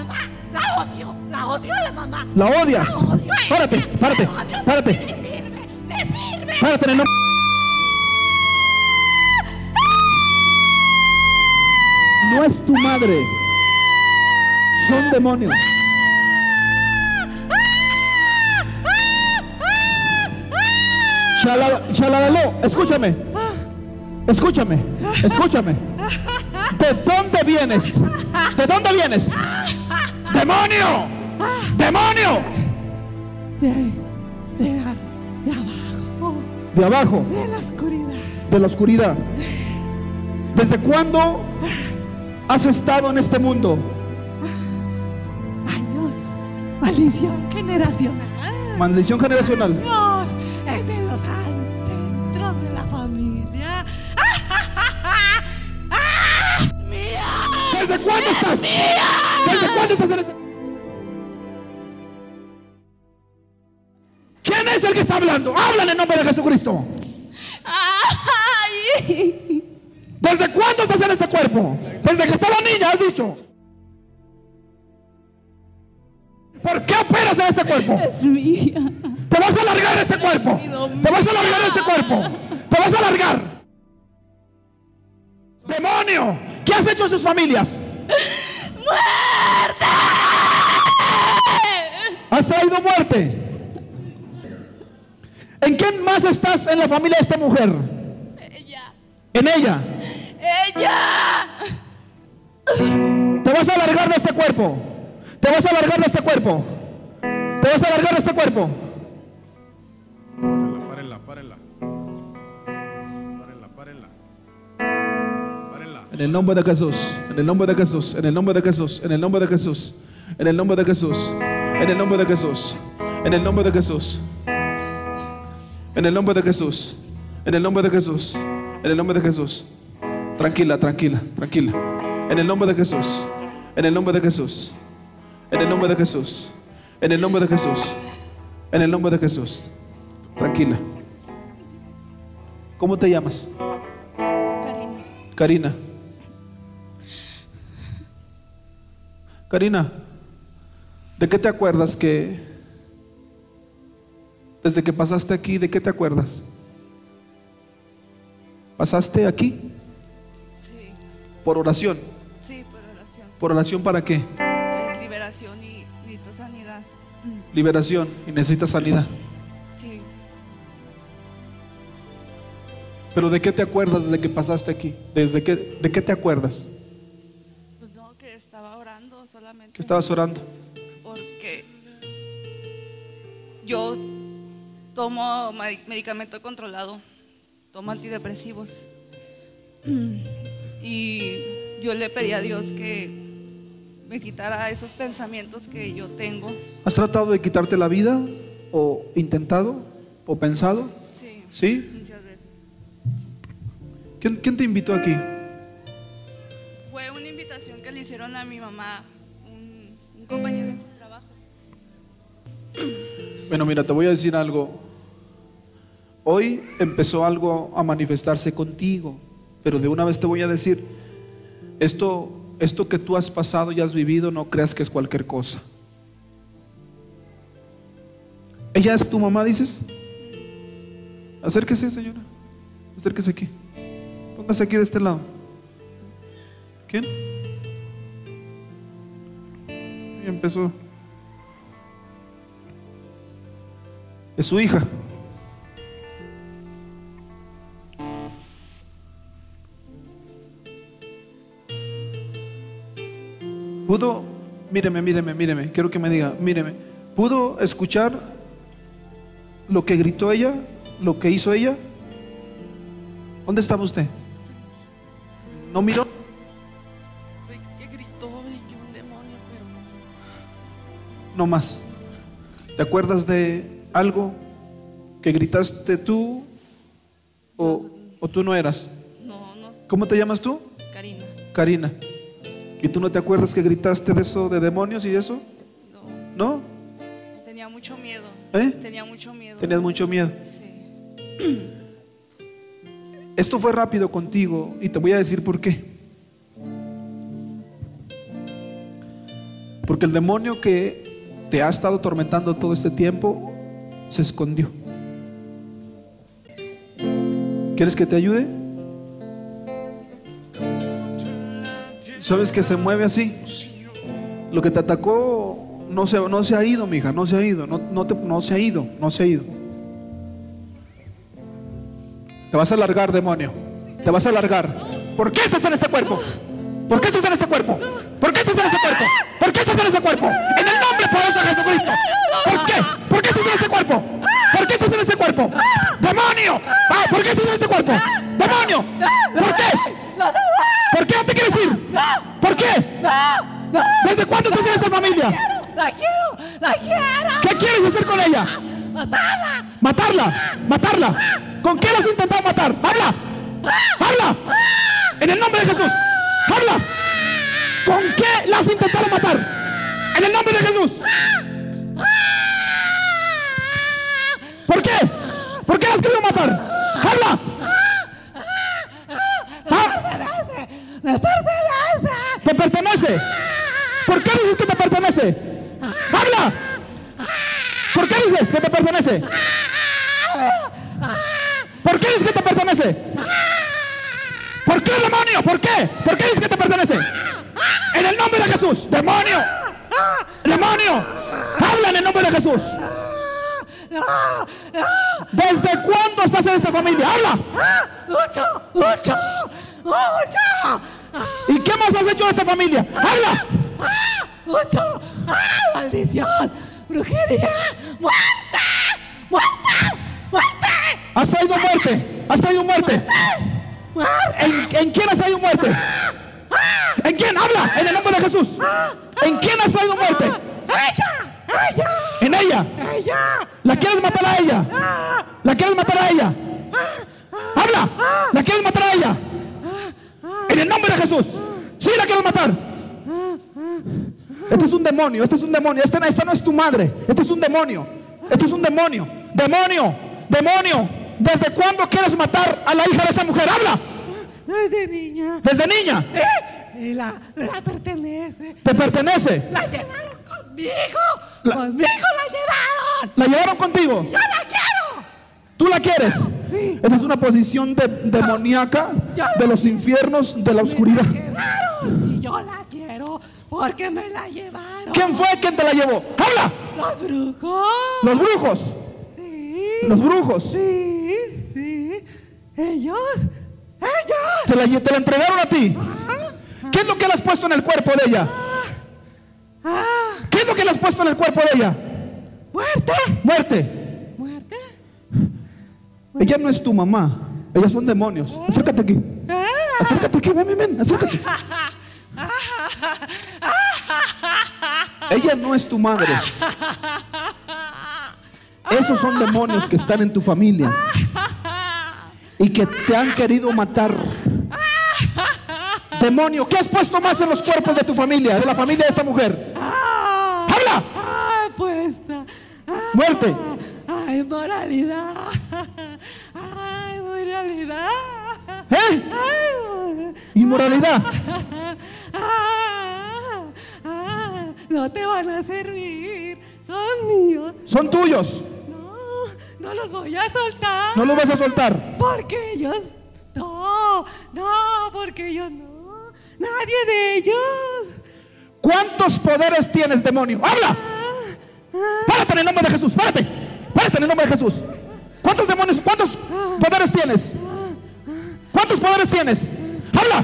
mamá. La odio a la mamá. ¿La odias? La odio a ella. Párate, párate, La odio. párate. Le sirve. Párate en el nombre. No es tu madre. Son demonios. Chalalalo, escúchame. Escúchame. Escúchame. ¿De dónde vienes? ¿De dónde vienes? ¡Demonio! ¡Demonio! De abajo. De abajo. De la oscuridad. De la oscuridad. ¿Desde cuándo has estado en este mundo? Años. Maldición generacional. Maldición generacional. Dios, es de los ancestros de la familia. ¡Mía! ¿Desde cuándo estás? ¿Desde cuándo estás en este? ¿Quién es el que está hablando? Habla en el nombre de Jesucristo. ¡Ay! ¿Desde cuándo estás en este cuerpo? Desde que estaba niña, has dicho. ¿Por qué operas en este cuerpo? Es mía. Te vas a largar de este cuerpo. Te vas a largar de este cuerpo. Te vas a largar. ¡Demonio! ¿Qué has hecho en sus familias? ¡Muerte! ¿Has traído muerte? ¿En quién más estás en la familia de esta mujer? Ella. En ella. ¡Ella! Te vas a largar de este cuerpo. Te vas a largar de este cuerpo. Te vas a largar de este cuerpo. Párenla, párenla. Párenla, párenla. Párenla. En el nombre de Jesús. En el nombre de Jesús. En el nombre de Jesús. En el nombre de Jesús. En el nombre de Jesús. En el nombre de Jesús. En el nombre de Jesús. En el nombre de Jesús. En el nombre de Jesús. En el nombre de Jesús. Tranquila, tranquila, tranquila. En el nombre de Jesús. En el nombre de Jesús. En el nombre de Jesús. En el nombre de Jesús. En el nombre de Jesús. Tranquila. ¿Cómo te llamas? Karina. Karina. Karina, ¿de qué te acuerdas que desde que pasaste aquí, de qué te acuerdas? ¿Pasaste aquí? Sí. Por oración. Sí, por oración. ¿Por oración para qué? Liberación y necesito sanidad. Liberación y necesitas sanidad. Sí. ¿Pero de qué te acuerdas desde que pasaste aquí? ¿De qué te acuerdas? Pues no, que estaba orando solamente. Que estabas orando. Porque yo tomo medicamento controlado, tomo antidepresivos. Y yo le pedí a Dios que me quitara esos pensamientos que yo tengo. ¿Has tratado de quitarte la vida? ¿O intentado? ¿O pensado? Sí. ¿Sí? Muchas veces. ¿Quién te invitó aquí? Fue una invitación que le hicieron a mi mamá, un compañero de su trabajo. Bueno, mira, te voy a decir algo. Hoy empezó algo a manifestarse contigo, pero de una vez te voy a decir, esto que tú has pasado y has vivido, no creas que es cualquier cosa. ¿Ella es tu mamá, dices? Acérquese, señora. Acérquese aquí. Póngase aquí de este lado. ¿Quién? Y empezó. Es su hija. Pudo, míreme, quiero que me diga, míreme, ¿pudo escuchar lo que gritó ella, lo que hizo ella? ¿Dónde estaba usted? ¿No miró? Que gritó y que un demonio, pero No más. ¿Te acuerdas de algo que gritaste tú o tú no eras? no, ¿Cómo te llamas tú? Karina, Karina. ¿Y tú no te acuerdas que gritaste de eso, de demonios y eso? no, ¿No? tenía mucho miedo. ¿Eh? Tenía mucho miedo. Tenías mucho miedo. Sí. Esto fue rápido contigo y te voy a decir por qué. Porque el demonio que te ha estado atormentando todo este tiempo se escondió. ¿Quieres que te ayude? ¿Sabes que se mueve así? Lo que te atacó no se ha ido, mija, no se ha ido, no se ha ido. Te vas a largar, demonio. Te vas a largar. ¿Por qué estás en este cuerpo? ¿Por qué estás en este cuerpo? ¿Por qué estás en este cuerpo? ¿Por qué estás en este cuerpo? En el nombre poderoso de Jesucristo. ¿Por qué? ¿Por qué estás en este cuerpo? ¿Por qué estás en este cuerpo? ¡Demonio! ¿Por qué estás en este cuerpo? ¡Demonio! ¿Por qué? ¿Por qué no te quieres ir? ¿Por qué? ¿Desde cuándo estás en esta familia? La quiero. ¿Qué quieres hacer con ella? Matarla. ¿Con qué la has intentado matar? ¡Habla! En el nombre de Jesús. ¡Habla! ¿Con qué la has intentado matar? En el nombre de Jesús. ¿Por qué? ¿Por qué la has querido matar? ¡Habla! Me pertenece. ¿Te pertenece? ¿Por qué dices que te pertenece? ¡Habla! ¿Por qué dices que te pertenece? ¿Por qué dices que te pertenece? ¿Por qué, demonio? ¿Por qué? ¿Por qué dices que te pertenece? En el nombre de Jesús. ¡Demonio! ¡Demonio! ¡Habla en el nombre de Jesús! ¿Desde cuándo estás en esta familia? ¡Habla! Mucho. ¿Y qué más has hecho de esta familia? ¡Habla! Mucho. Maldición. Brujería. Muerte. Has traído muerte. ¿En quién has traído muerte? ¿En quién? ¡Habla! En el nombre de Jesús. ¿En quién has traído muerte? Ella. ¿En ella? ¿La quieres matar a ella? ¡Habla! ¿La quieres matar a ella? En el nombre de Jesús. Sí, la quieres matar. Este es un demonio. Esta no es tu madre. Este es un demonio. Demonio. ¿Desde cuándo quieres matar a la hija de esa mujer? ¡Habla! Desde niña. ¿Desde niña? La pertenece. ¿Te pertenece? La llevaron conmigo. Conmigo la llevaron. ¿La llevaron contigo? Yo la quiero. ¿Tú la quieres? Sí. Esa es una posición demoníaca de los infiernos de la oscuridad. Me la llevaron y yo la quiero porque me la llevaron. ¿Quién fue quien te la llevó? ¡Habla! Los brujos. Los brujos. Sí. Los brujos. Sí. Ellos. Te la entregaron a ti. ¿Qué es lo que le has puesto en el cuerpo de ella? ¿Qué es lo que le has puesto en el cuerpo de ella? Muerte. Ella no es tu mamá. Ellas son demonios. Acércate aquí. Ven, acércate. Ella no es tu madre. Esos son demonios que están en tu familia y que te han querido matar. Demonio, ¿qué has puesto más en los cuerpos de tu familia, de la familia de esta mujer? ¡Habla! Puesta. Muerte. Ay, moralidad. Inmoralidad. No te van a servir. Son míos. Son tuyos. No los voy a soltar. No los vas a soltar. Porque ellos no, porque ellos no. Nadie de ellos. ¿Cuántos poderes tienes, demonio? ¡Habla! Párate en el nombre de Jesús. Párate en el nombre de Jesús. ¿Cuántos demonios? ¿Cuántos poderes tienes? ¿Cuántos poderes tienes? ¡Habla!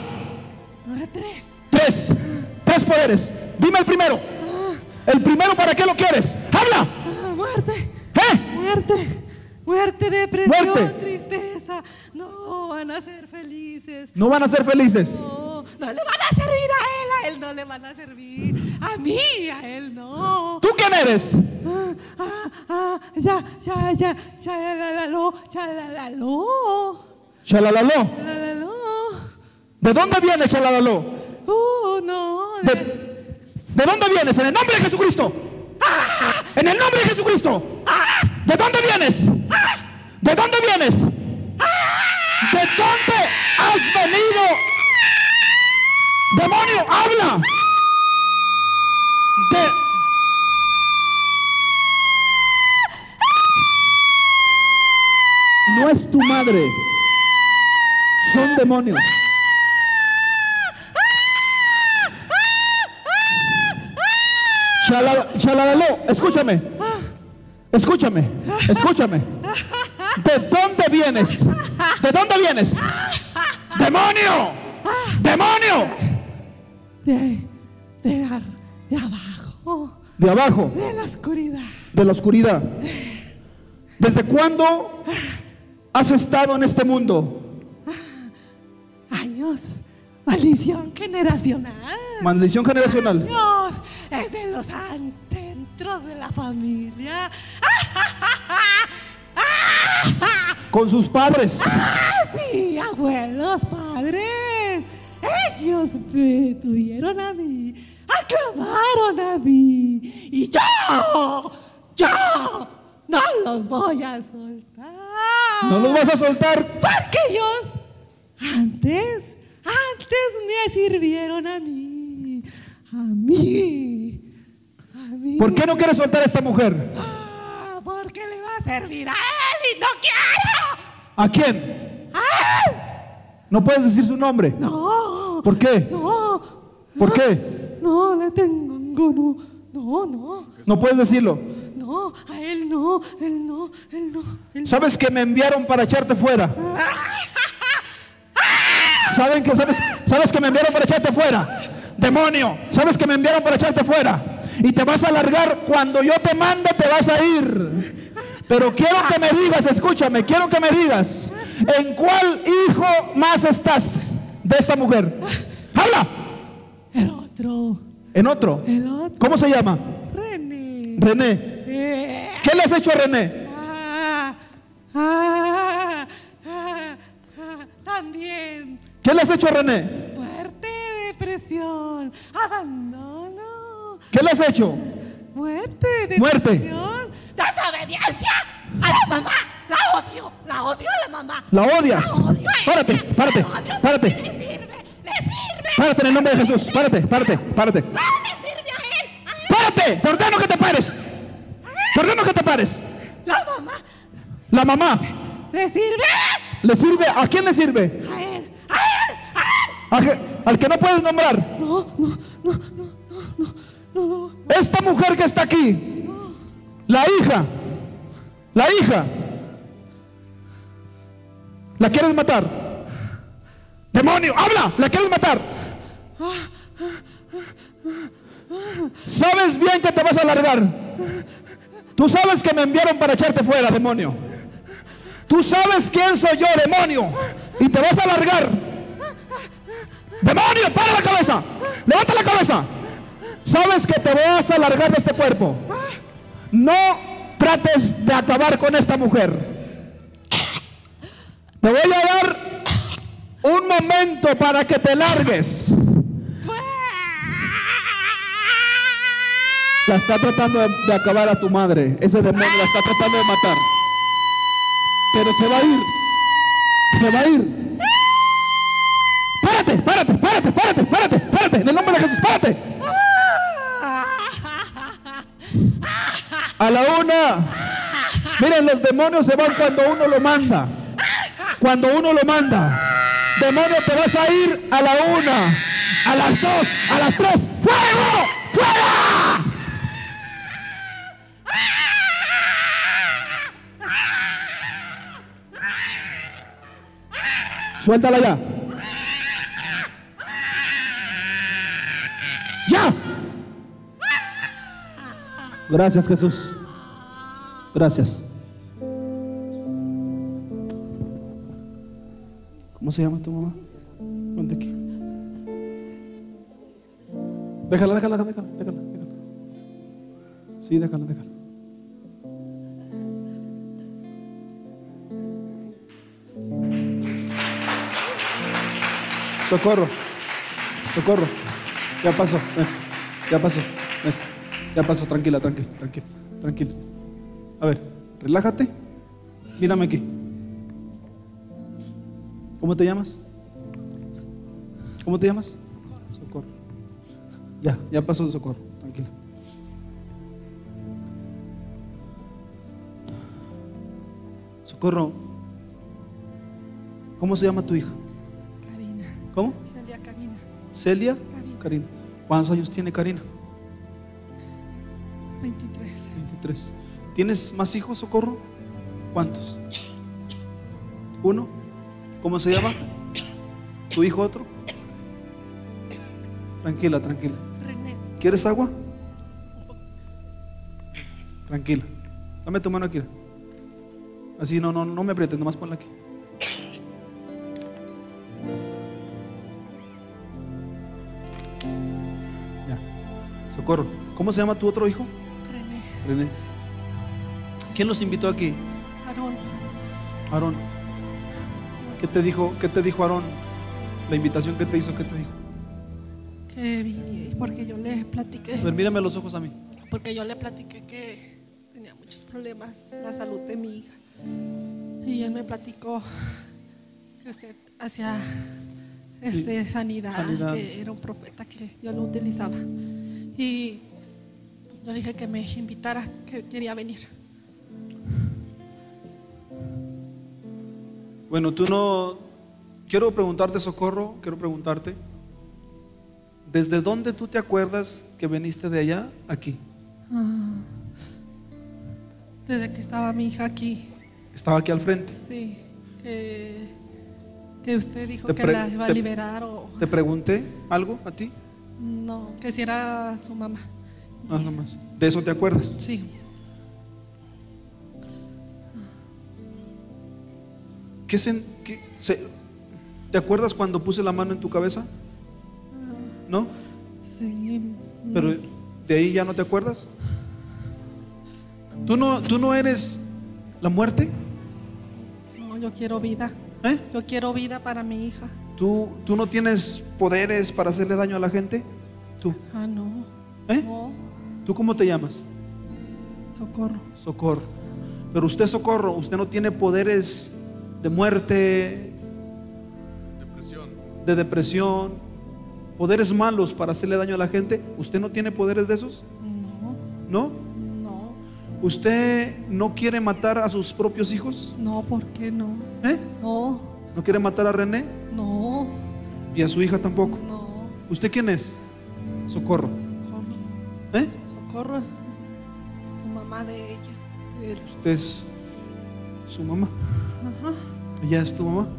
3 poderes. Dime el primero. ¿El primero para qué lo quieres? ¡Habla! Muerte. Muerte, depresión, tristeza. No van a ser felices. No van a ser felices. No le van a servir a él no le van a servir. A mí, a él no. ¿Tú quién eres? Chalalalo. ¿De dónde vienes, Chalalalo? No. ¿De dónde vienes? En el nombre de Jesucristo. En el nombre de Jesucristo. ¿De dónde vienes? ¿De dónde vienes? ¿De dónde has venido? Demonio, habla. ¿De No es tu madre. Son demonios. Chalalalo, escúchame. Escúchame. Escúchame. ¿De dónde vienes? ¿De dónde vienes? ¡Demonio! ¡Demonio! De abajo. De abajo. De la oscuridad. De la oscuridad. ¿Desde cuándo has estado en este mundo? Años. Maldición generacional. Maldición generacional. Dios, es de los ancestros de la familia. Con sus padres. Sí, abuelos, padres. Ellos me tuvieron a mí, aclamaron a mí. Y yo no los voy a soltar. ¿No los vas a soltar? Porque ellos antes me sirvieron a mí. ¿Por qué no quieres soltar a esta mujer? Porque le va a servir a él y no quiero. ¿A quién? ¿No puedes decir su nombre? No. ¿Por qué? No. ¿Por qué? No, le tengo, no. No puedes decirlo. No, a él no. ¿Sabes que me enviaron para echarte fuera? ¿Sabes que me enviaron para echarte fuera? Demonio, ¿sabes que me enviaron para echarte fuera? Y te vas a largar. Cuando yo te mande te vas a ir. Pero quiero que me digas, escúchame, quiero que me digas, ¿en cuál hijo más estás de esta mujer? ¡Habla! El otro. ¿En otro? El otro. ¿Cómo se llama? René. René. ¿Qué le has hecho a René? También. ¿Qué le has hecho a René? Muerte, depresión, abandono. ¿Qué le has hecho? Muerte, Muerte. depresión, desobediencia a la mamá. La odio a la mamá. ¿La odias? La odio a ella. Párate. Le sirve. Párate en el nombre de Jesús. Párate. No le sirve a él. Párate. Te ordeno que te pares. Te ordeno que te pares. La mamá. La mamá. ¿Le sirve? ¿Le sirve? ¿A quién le sirve? A él. Al que no puedes nombrar. No. Esta mujer que está aquí, la hija, ¿la quieres matar? Demonio, habla, ¿la quieres matar? Sabes bien que te vas a largar. Tú sabes que me enviaron para echarte fuera, demonio. Tú sabes quién soy yo, demonio, y te vas a largar. Demonio, para la cabeza, levanta la cabeza. Sabes que te vas a largar de este cuerpo. No trates de acabar con esta mujer. Te voy a dar un momento para que te largues. La está tratando de acabar a tu madre. Ese demonio la está tratando de matar. Pero se va a ir. Se va a ir. Párate. En el nombre de Jesús, párate. A la una. Miren, los demonios se van cuando uno lo manda. Demonio, te vas a ir a la una, a las dos, a las tres. ¡Fuego! ¡Fuera! Suéltala ya. ¡Ya! Gracias, Jesús. Gracias. ¿Cómo se llama tu mamá? Ponte aquí. Déjala. Sí, déjala. Socorro. Ya pasó. Ya pasó. Tranquila. A ver, relájate. Mírame aquí. ¿Cómo te llamas? Socorro. Ya pasó de Socorro. Tranquila. Socorro, ¿Cómo se llama tu hija? Karina. ¿Cómo? Celia Karina. Celia Karina. Karina. ¿Cuántos años tiene Karina? 23. 23. ¿Tienes más hijos, Socorro? ¿Cuántos? ¿Uno? ¿Cómo se llama? ¿Tu hijo otro? Tranquila, tranquila. René. ¿Quieres agua? Tranquila. Dame tu mano aquí. Así no me aprietes, nomás ponla aquí. Ya. Socorro. ¿Cómo se llama tu otro hijo? René. René. ¿Quién los invitó aquí? Aarón. Aarón. ¿Qué te dijo Aarón? La invitación que te hizo, ¿qué te dijo? Que vine porque yo le platiqué. A ver, mírame a los ojos a mí. Porque yo le platiqué que tenía muchos problemas en la salud de mi hija. Y él me platicó que usted hacía sanidad, sanidades. que era un profeta que yo lo utilizaba. Y yo le dije que me invitara, que quería venir. Bueno, tú no. Quiero preguntarte, Socorro, quiero preguntarte. ¿Desde dónde tú te acuerdas que viniste de allá aquí? Desde que estaba mi hija aquí, Estaba aquí al frente. sí, que usted dijo Te que pre- la iba a te- liberar o ¿Te pregunté algo a ti? no, que si era su mamá. Nada más. ¿De eso te acuerdas? Sí, ¿Te acuerdas cuando puse la mano en tu cabeza? ¿No? sí. Pero de ahí ya no te acuerdas. ¿Tú no eres la muerte? No, yo quiero vida. ¿Eh? Yo quiero vida para mi hija. ¿Tú no tienes poderes para hacerle daño a la gente? ¿Tú? Ah, no. ¿Eh? No, ¿Tú cómo te llamas? socorro. Socorro. Pero usted, Socorro, usted no tiene poderes de muerte, Depresión. de depresión, poderes malos para hacerle daño a la gente. ¿Usted no tiene poderes de esos? No, ¿No? no, ¿Usted no quiere matar a sus propios hijos? no, ¿por qué no? ¿Eh? No, ¿No quiere matar a René? no, Y a su hija tampoco. no. ¿Usted quién es? Socorro. Socorro. ¿Eh? Socorro es su mamá de ella. Él. Usted es su mamá. Ella es tu mamá.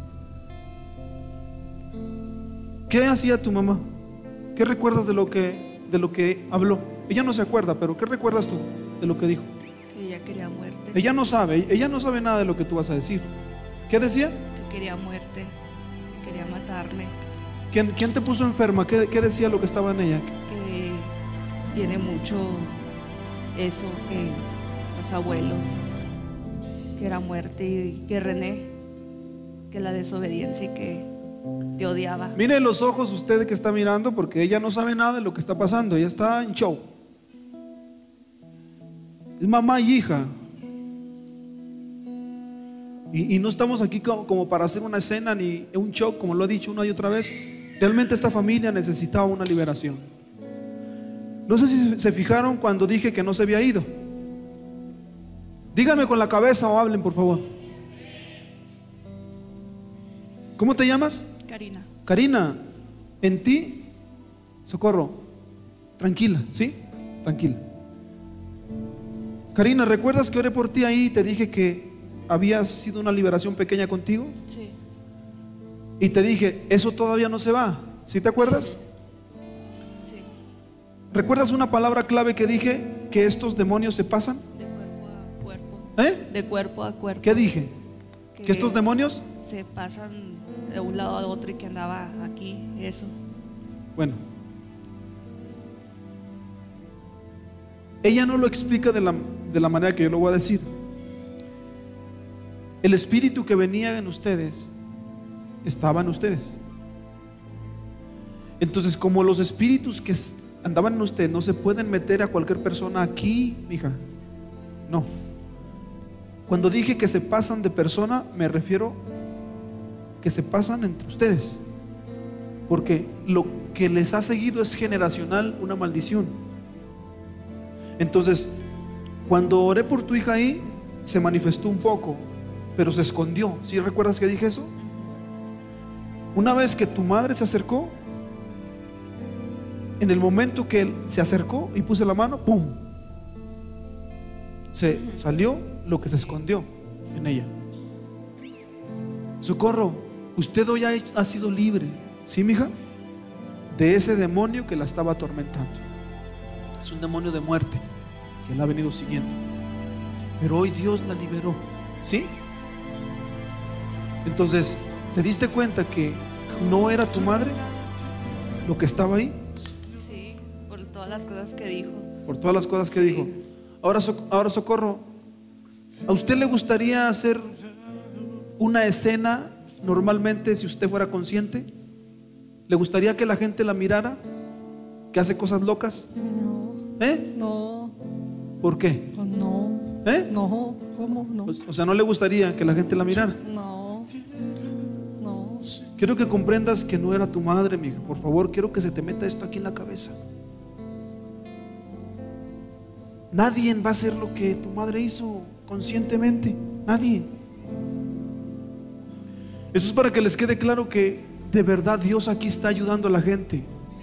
¿Qué hacía tu mamá? ¿Qué recuerdas de lo que habló? Ella no se acuerda, pero ¿qué recuerdas tú de lo que dijo? Que ella quería muerte. Ella no sabe nada de lo que tú vas a decir. ¿Qué decía? Que quería muerte. Que quería matarme. ¿Quién te puso enferma? ¿Qué decía lo que estaba en ella? Que tiene mucho eso, que los abuelos, que era muerte, y que René, que la desobediencia y que te odiaba. Mire los ojos usted que está mirando, porque ella no sabe nada de lo que está pasando. Ella está en show. Es mamá y hija. Y no estamos aquí como para hacer una escena ni un show, como lo he dicho una y otra vez. Realmente esta familia necesitaba una liberación. No sé si se fijaron cuando dije que no se había ido. Díganme con la cabeza o hablen, por favor. ¿Cómo te llamas? Karina, Karina, en ti, Socorro, tranquila, ¿sí? Tranquila. Karina, ¿recuerdas que oré por ti ahí y te dije que había sido una liberación pequeña contigo? sí, Y te dije, eso todavía no se va, ¿sí te acuerdas? sí, ¿Recuerdas una palabra clave que dije? Que estos demonios se pasan. de cuerpo a cuerpo. ¿Eh? De cuerpo a cuerpo. ¿Qué dije? ¿Que estos demonios? se pasan de un lado a otro y que andaba aquí, eso. Bueno, ella no lo explica de la manera que yo lo voy a decir. El espíritu que venía en ustedes estaba en ustedes. Entonces, como los espíritus que andaban en ustedes no se pueden meter a cualquier persona aquí, mija, no. Cuando dije que se pasan de persona, me refiero que se pasan entre ustedes, porque lo que les ha seguido es generacional, una maldición. Entonces, cuando oré por tu hija ahí, se manifestó un poco, pero se escondió. ¿Sí recuerdas que dije eso? Una vez que tu madre se acercó, en el momento que él se acercó y puse la mano, ¡pum!, se salió lo que se escondió en ella. Socorro, usted hoy ha sido libre, ¿sí, mija? De ese demonio que la estaba atormentando. Es un demonio de muerte que la ha venido siguiendo, pero hoy Dios la liberó, ¿sí? Entonces, ¿te diste cuenta que no era tu madre lo que estaba ahí? Sí, por todas las cosas que dijo. Por todas las cosas que Sí. dijo. Ahora Socorro, ¿a usted le gustaría hacer una escena normalmente si usted fuera consciente? ¿Le gustaría que la gente la mirara, que hace cosas locas? No, ¿Eh? no, ¿Por qué? pues no, ¿Eh? no, ¿cómo? No, O sea, ¿no le gustaría que la gente la mirara? no, no. Quiero que comprendas que no era tu madre, mija. Por favor, quiero que se te meta esto aquí en la cabeza. Nadie va a hacer lo que tu madre hizo conscientemente. Nadie. Eso es para que les quede claro que de verdad Dios aquí está ayudando a la gente.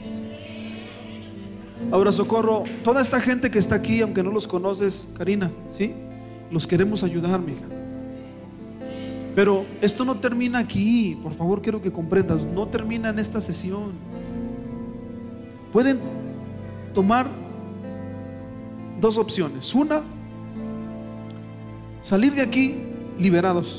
Ahora, Socorro, toda esta gente que está aquí, aunque no los conoces, Karina, ¿sí? Los queremos ayudar, mija. Pero esto no termina aquí. Por favor, quiero que comprendas. No termina en esta sesión. Pueden tomar dos opciones. Una, salir de aquí liberados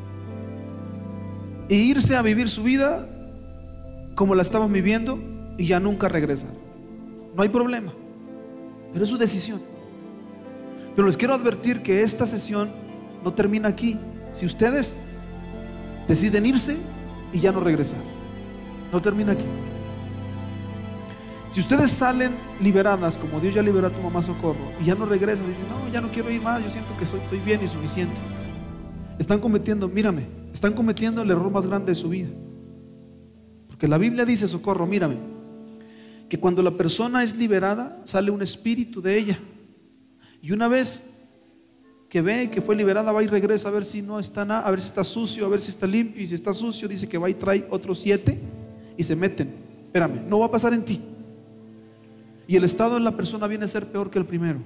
e irse a vivir su vida como la estaban viviendo y ya nunca regresar. No hay problema, pero es su decisión. Pero les quiero advertir que esta sesión no termina aquí. Si ustedes deciden irse y ya no regresar, no termina aquí. Si ustedes salen liberadas, como Dios ya liberó a tu mamá Socorro, y ya no regresas, dices, no, ya no quiero ir más, yo siento que estoy bien y suficiente, están cometiendo, mírame, están cometiendo el error más grande de su vida. Porque la Biblia dice, Socorro, mírame, que cuando la persona es liberada, sale un espíritu de ella, y una vez que ve que fue liberada, va y regresa a ver si no está nada, a ver si está sucio, a ver si está limpio, y si está sucio, dice que va y trae otros 7 y se meten. Espérame, no va a pasar en ti. Y el estado de la persona viene a ser peor que el primero.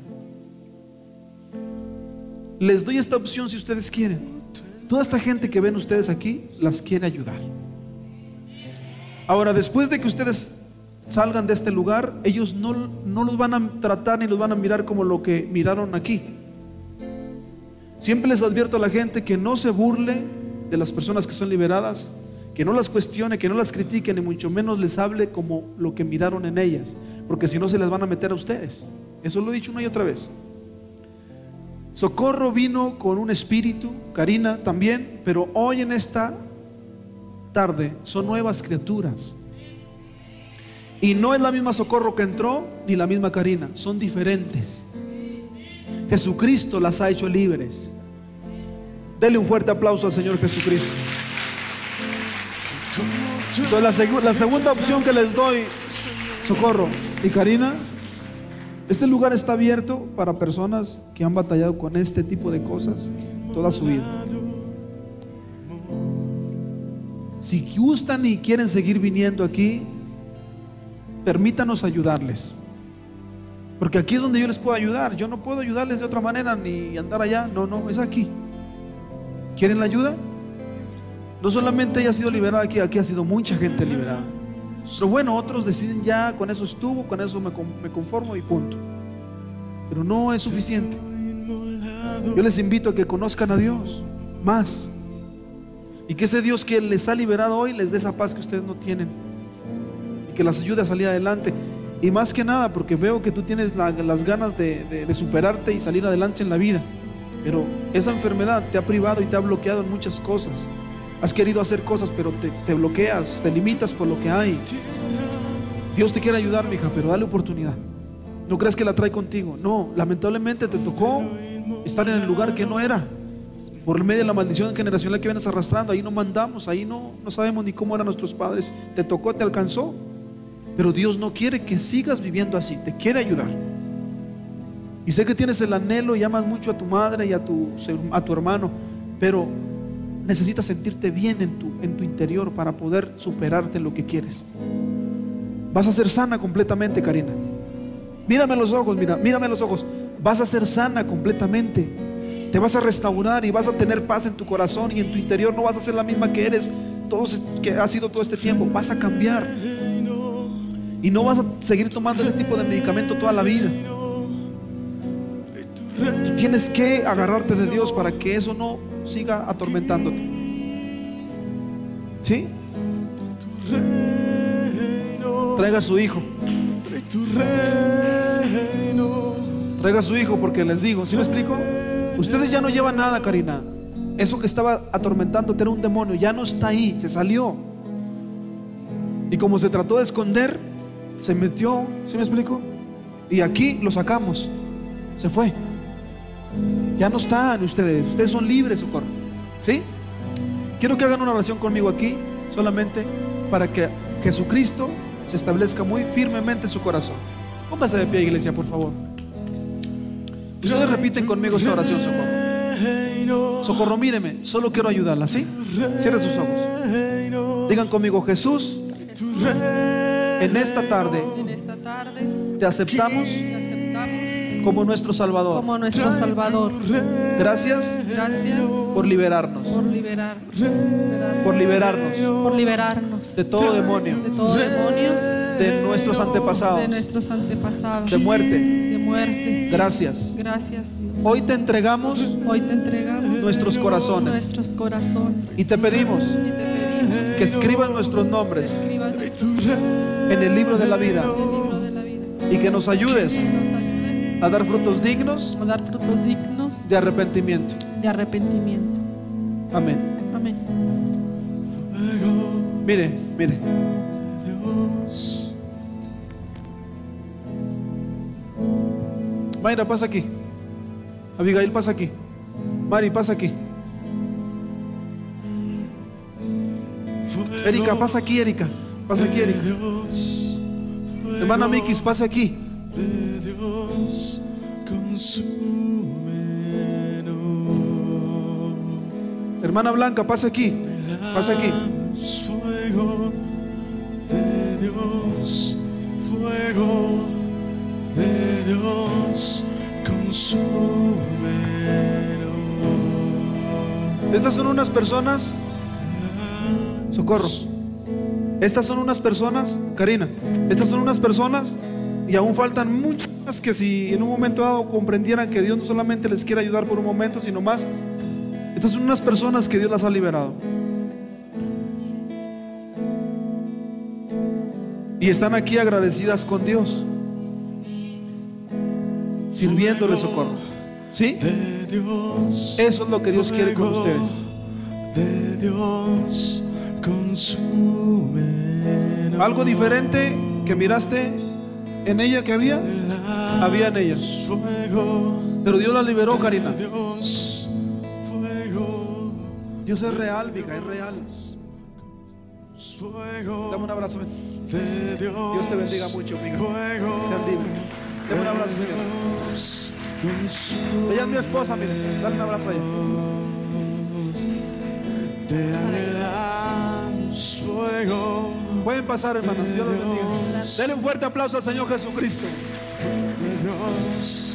Les doy esta opción si ustedes quieren. Toda esta gente que ven ustedes aquí las quiere ayudar. Ahora, después de que ustedes salgan de este lugar, ellos no los van a tratar ni los van a mirar como lo que miraron aquí. Siempre les advierto a la gente que no se burle de las personas que son liberadas, que no las cuestione, que no las critique, ni mucho menos les hable como lo que miraron en ellas, porque si no se les van a meter a ustedes. Eso lo he dicho una y otra vez. Socorro vino con un espíritu, Karina también, pero hoy en esta tarde son nuevas criaturas. Y no es la misma Socorro que entró, ni la misma Karina, son diferentes. Jesucristo las ha hecho libres. Dele un fuerte aplauso al Señor Jesucristo. Entonces, la segunda opción que les doy, Socorro y Karina, este lugar está abierto para personas que han batallado con este tipo de cosas toda su vida. Si gustan y quieren seguir viniendo aquí, permítanos ayudarles, porque aquí es donde yo les puedo ayudar. Yo no puedo ayudarles de otra manera, ni andar allá. No, es aquí. ¿Quieren la ayuda? No solamente ella ha sido liberada aquí ha sido mucha gente liberada. Pero bueno, otros deciden ya, con eso estuvo, con eso me conformo y punto. Pero no es suficiente. Yo les invito a que conozcan a Dios más, y que ese Dios que les ha liberado hoy les dé esa paz que ustedes no tienen, y que las ayude a salir adelante. Y más que nada porque veo que tú tienes las ganas de superarte y salir adelante en la vida, pero esa enfermedad te ha privado y te ha bloqueado en muchas cosas. Has querido hacer cosas, pero te bloqueas, te limitas por lo que hay. Dios te quiere ayudar, mija, pero dale oportunidad. No creas que la trae contigo. No, lamentablemente te tocó estar en el lugar que no era, por medio de la maldición generacional que vienes arrastrando. Ahí no mandamos, ahí no sabemos ni cómo eran nuestros padres. Te tocó, te alcanzó. Pero Dios no quiere que sigas viviendo así, te quiere ayudar. Y sé que tienes el anhelo y amas mucho a tu madre y a tu hermano, pero necesitas sentirte bien en tu interior para poder superarte en lo que quieres. Vas a ser sana completamente, Karina. Mírame a los ojos, mírame a los ojos. Vas a ser sana completamente. Te vas a restaurar y vas a tener paz en tu corazón y en tu interior. No vas a ser la misma que eres, que has sido todo este tiempo. Vas a cambiar y no vas a seguir tomando ese tipo de medicamento toda la vida. Tú tienes que agarrarte de Dios para que eso no siga atormentándote. ¿Sí? Traiga a su hijo. Traiga a su hijo, porque les digo, ¿sí me explico? Ustedes ya no llevan nada, Karina. Eso que estaba atormentándote era un demonio, ya no está ahí, se salió. Y como se trató de esconder, se metió, ¿sí me explico? Y aquí lo sacamos, se fue. Ya no están ustedes, ustedes son libres, Socorro. ¿Sí? Quiero que hagan una oración conmigo aquí, solamente para que Jesucristo se establezca muy firmemente en su corazón. Póngase de pie, iglesia, por favor. Ustedes repiten conmigo esta oración, Socorro. Socorro, míreme, solo quiero ayudarla, ¿sí? Cierre sus ojos. Digan conmigo: Jesús, en esta tarde te aceptamos como nuestro Salvador. Como nuestro Salvador. Gracias por liberarnos. Por liberarnos De todo demonio. de nuestros antepasados, de muerte. Gracias. Gracias, Dios. Hoy te entregamos nuestros corazones nuestros corazones. y te pedimos que escribas nuestros nombres en el libro de la vida y que nos ayudes a dar frutos dignos de arrepentimiento. Amén. Amén. Mire. Mayra, pasa aquí. Abigail, pasa aquí. Mari, pasa aquí. Erika, pasa aquí, Erika. Pasa aquí, Erika. Hermana Mikis, pasa aquí. Hermana Blanca, pasa aquí. Pasa aquí. Fuego de Dios, fuego de Dios, consúmenos. Estas son unas personas, Socorro. Estas son unas personas, Karina. Estas son unas personas, y aún faltan muchas, que si en un momento dado comprendieran que Dios no solamente les quiere ayudar por un momento, sino más. Estas son unas personas que Dios las ha liberado. Y están aquí agradecidas con Dios, sirviéndole, Socorro. ¿Sí? Eso es lo que Dios quiere con ustedes. De Dios, consúmenos. Algo diferente que miraste en ella que había en ella. Pero Dios la liberó, Karina. Dios es real, mija, es real. Dame un abrazo. Dios te bendiga mucho, mija. Sean libres. Dame un abrazo, Señor. Ella es mi esposa, mire. Dale un abrazo a ella. Te anhelamos, fuego. Pueden pasar, hermanos. Dios los bendiga. Denle un fuerte aplauso al Señor Jesucristo. De Dios.